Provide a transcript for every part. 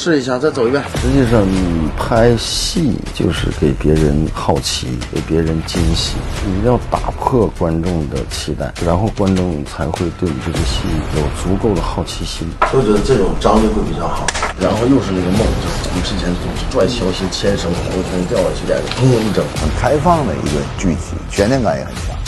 试一下，再走一遍。 实际上，你拍戏就是给别人好奇，给别人惊喜。你一定要打破观众的期待，然后观众才会对你这个戏有足够的好奇心。 我觉得这种张力会比较好。然后又是那个梦，就是我们之前总是拽小心牵绳黄泉掉下去演个风筝， 很开放的一个剧集，悬念感也很强。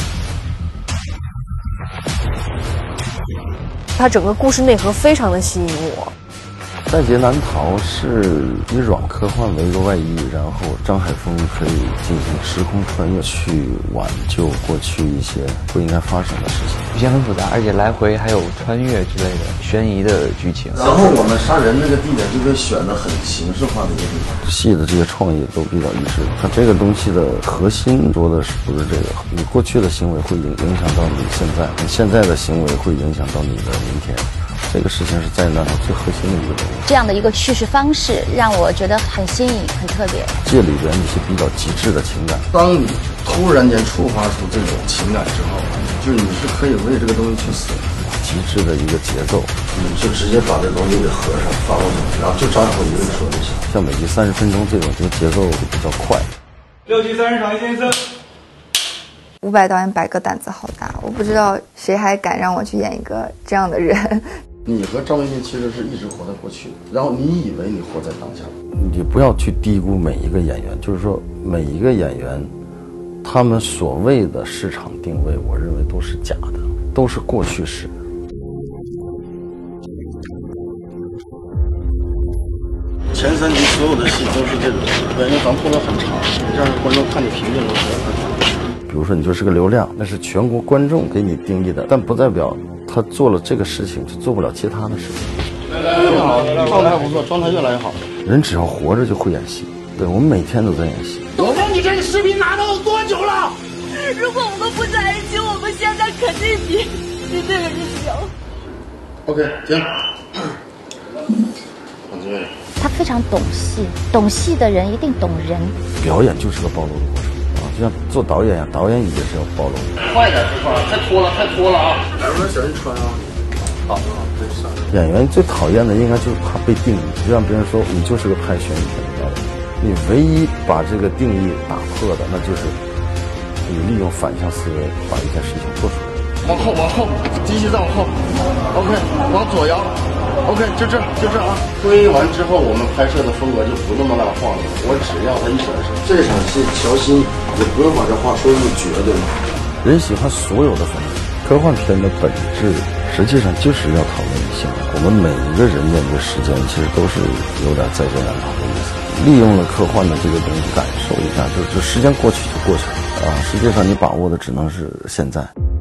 它整个故事内核非常的吸引我。 在劫难逃是以软科幻为一个外衣，然后张海峰可以进行时空穿越，去挽救过去一些不应该发生的事情。 剧情很复杂，而且来回还有穿越之类的悬疑的剧情。 然后我们杀人那个地点就被选的很形式化的一个地方， 戏的这些创意都比较一致。它这个东西的核心说的是不是这个？你过去的行为会影响到你现在，你现在的行为会影响到你的明天。这个事情是在那最核心的一个东西。 这样的一个叙事方式让我觉得很新颖、很特别。 这里边一些比较极致的情感， 当你突然间触发出这种情感之后，就是你是可以为这个东西去死。 极致的一个节奏， 你就直接把这东西给合上放过去，然后就张口一个人说就行。 像每集30分钟这种，就节奏比较快。 6局30场，1进1次。 伍佰导演摆个胆子好大，我不知道谁还敢让我去演一个这样的人。 你和张卫民其实是一直活在过去，然后你以为你活在当下。 你不要去低估每一个演员，就是说每一个演员，他们所谓的市场定位，我认为都是假的，都是过去式。 前3集所有的戏都是这种，因为咱拖得很长，这样观众看你平静的时候。 比如说你就是个流量，那是全国观众给你定义的，但不代表他做了这个事情就做不了其他的事情。 挺好，状态不错，状态越来越好。 人只要活着就会演戏，对，我们每天都在演戏。 董峰，你这个视频拿到了多久了？ 如果我们不在一起，我们现在肯定比那个日子要。 OK， 行。往这边。 他非常懂戏，懂戏的人一定懂人。 表演就是个暴露的过程啊，就像做导演一样，导演也是要暴露的。 快点这块，太拖了，太拖了啊！ 有点小心穿啊。好，这是啥？ 演员最讨厌的应该就是怕被定义，就让别人说你就是个拍悬疑片的导演。你唯一把这个定义打破的，那就是你利用反向思维把一件事情做出来。 往后，机器再往后。OK， 往左摇。OK， 就这啊。推完之后，我们拍摄的风格就不那么大晃了。我只要他一闪身。这场戏乔欣也不用把这话说那么绝对吗？ 人喜欢所有的风格。科幻片的本质实际上就是要讨论理性。我们每一个人面对时间，其实都是有点在劫难逃的意思。利用了科幻的这个东西，感受一下，就时间过去就过去了啊。实际上你把握的只能是现在。